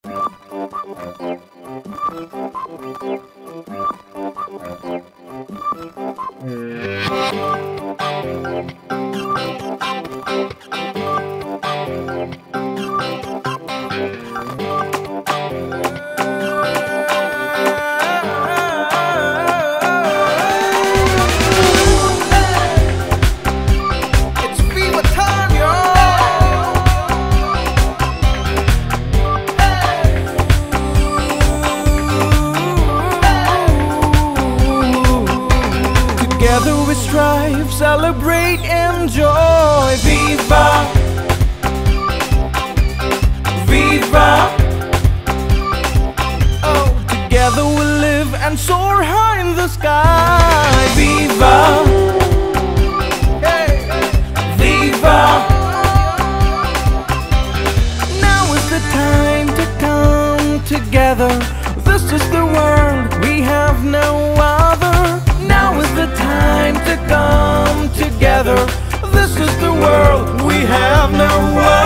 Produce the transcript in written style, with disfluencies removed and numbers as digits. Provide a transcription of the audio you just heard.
Together we strive, celebrate, enjoy. Viva, Viva. Oh, together we live and soar high in the sky. Viva, hey, Viva. Now is the time to come together. This is the world, we have no other. Now is the time to come together. This is the world, we have no other.